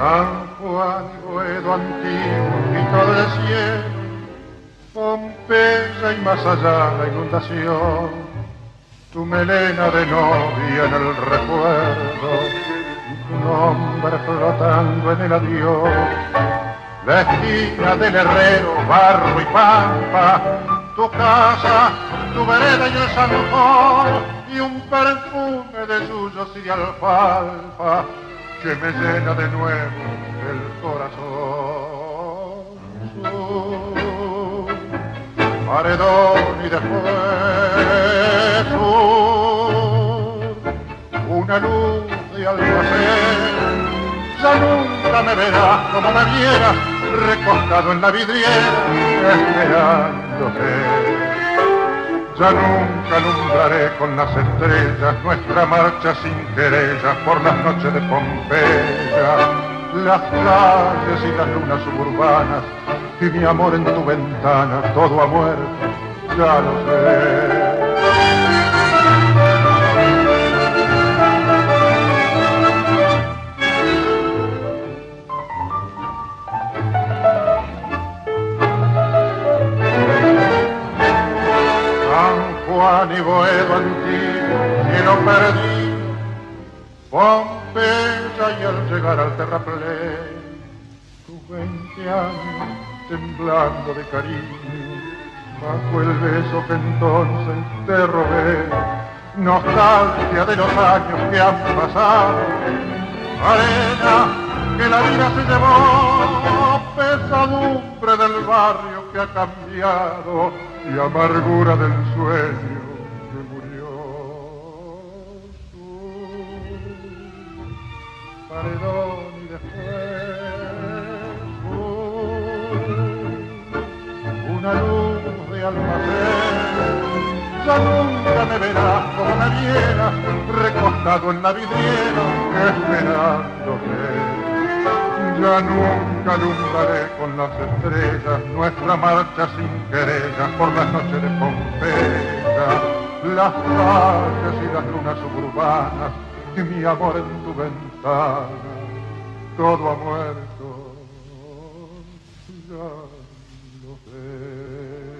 San Juan y Boedo antiguo, grito del cielo, Pompeya y más allá la inundación, tu melena de novia en el recuerdo, tu nombre flotando en el adiós, la esquina del herrero, barro y pampa, tu casa, tu vereda y el zanjón, y un perfume de suyos y de alfalfa que me llena de nuevo el corazón. Paredón y después una luz de almacén. Ya nunca me verás como me vieras, recostado en la vidriera, esperándote. Ya nunca alumbraré con las estrellas nuestra marcha sin querellas por las noches de Pompeya, las calles y las lunas suburbanas, y mi amor en tu ventana, todo ha muerto, ya lo sé. Juan y Boedo antiguo, cielo perdido, Pompeya y al llegar al terraplén, tus 20 años temblando de cariño, bajo el beso que entonces te robé, nostalgia de los años que han pasado, arena que la vida se llevó, pesadumbre del barrio que ha cambiado, y amargura del sueño que murió. Paredón y después una luz de almacén. Ya nunca me verás como me vieras, recostado en la vidriera, esperándote. Ya nunca alumbraré con las estrellas nuestra marcha sin querellas por las noches de Pompeya, las calles y las lunas suburbanas, y mi amor en tu ventana, todo ha muerto, ya lo sé.